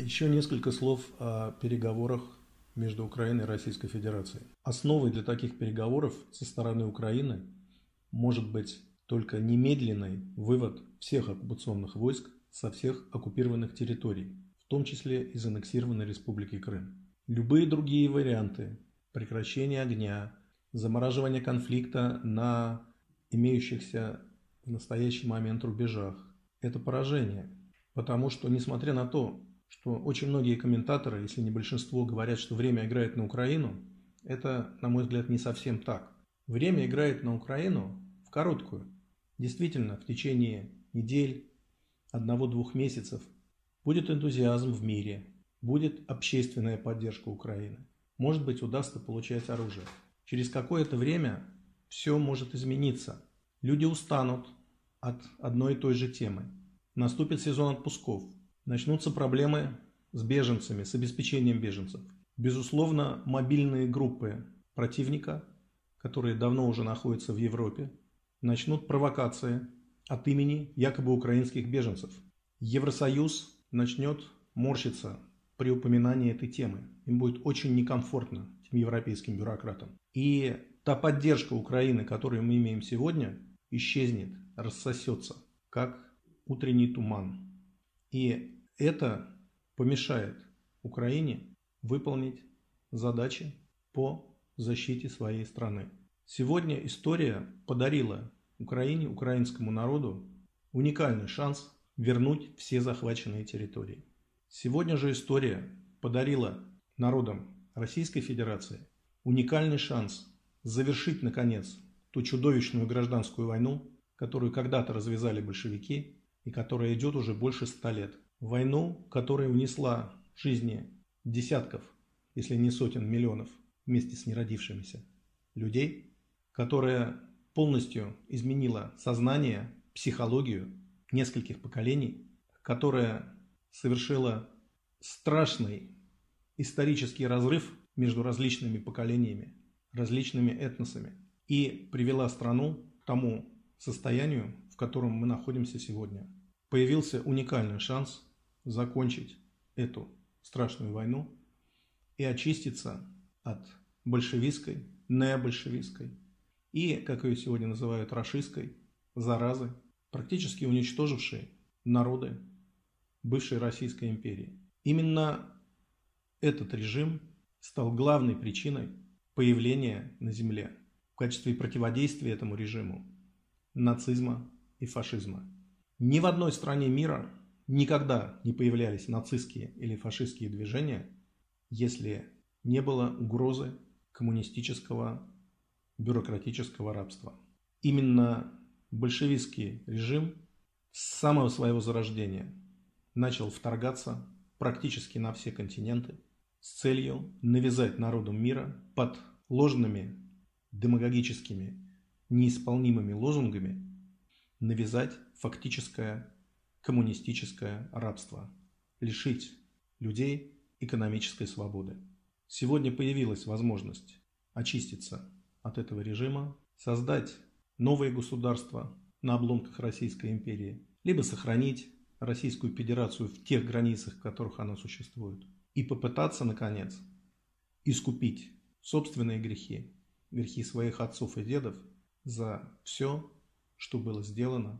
Еще несколько слов о переговорах между Украиной и Российской Федерацией. Основой для таких переговоров со стороны Украины может быть только немедленный вывод всех оккупационных войск со всех оккупированных территорий, в том числе из аннексированной Республики Крым. Любые другие варианты прекращения огня, замораживания конфликта на имеющихся в настоящий момент рубежах – это поражение. Потому что, несмотря на то, что очень многие комментаторы, если не большинство, говорят, что время играет на Украину, это, на мой взгляд, не совсем так. Время играет на Украину в короткую. Действительно, в течение недель, 1-2 месяцев будет энтузиазм в мире, будет общественная поддержка Украины. Может быть, удастся получать оружие. Через какое-то время все может измениться. Люди устанут от одной и той же темы. Наступит сезон отпусков. Начнутся проблемы с беженцами, с обеспечением беженцев. Безусловно, мобильные группы противника, которые давно уже находятся в Европе, начнут провокации от имени якобы украинских беженцев. Евросоюз начнет морщиться при упоминании этой темы. Им будет очень некомфортно, этим европейским бюрократам. И та поддержка Украины, которую мы имеем сегодня, исчезнет, рассосется, как утренний туман. И это помешает Украине выполнить задачи по защите своей страны. Сегодня история подарила Украине, украинскому народу уникальный шанс вернуть все захваченные территории. Сегодня же история подарила народам Российской Федерации уникальный шанс завершить, наконец, ту чудовищную гражданскую войну, которую когда-то развязали большевики и которая идет уже больше 100 лет. Войну, которая унесла жизни десятков, если не сотен миллионов, вместе с неродившимися людей, которая полностью изменила сознание, психологию нескольких поколений, которая совершила страшный исторический разрыв между различными поколениями, различными этносами и привела страну к тому состоянию, в котором мы находимся сегодня. Появился уникальный шанс закончить эту страшную войну и очиститься от большевистской, необольшевистской и, как ее сегодня называют, рашистской заразы, практически уничтожившей народы бывшей Российской империи. Именно этот режим стал главной причиной появления на земле в качестве противодействия этому режиму нацизма и фашизма. Ни в одной стране мира никогда не появлялись нацистские или фашистские движения, если не было угрозы коммунистического бюрократического рабства. Именно большевистский режим с самого своего зарождения начал вторгаться практически на все континенты с целью навязать народам мира под ложными демагогическими неисполнимыми лозунгами навязать фактическое коммунистическое рабство, лишить людей экономической свободы. Сегодня появилась возможность очиститься от этого режима, создать новые государства на обломках Российской империи, либо сохранить Российскую Федерацию в тех границах, в которых она существует, и попытаться, наконец, искупить собственные грехи, грехи своих отцов и дедов за все, что было сделано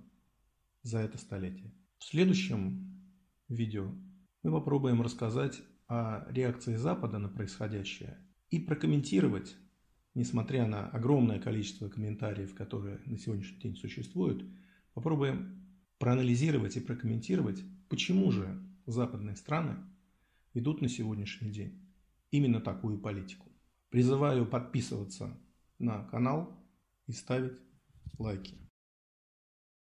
за это столетие. В следующем видео мы попробуем рассказать о реакции Запада на происходящее и прокомментировать, несмотря на огромное количество комментариев, которые на сегодняшний день существуют, попробуем проанализировать и прокомментировать, почему же западные страны ведут на сегодняшний день именно такую политику. Призываю подписываться на канал и ставить лайки.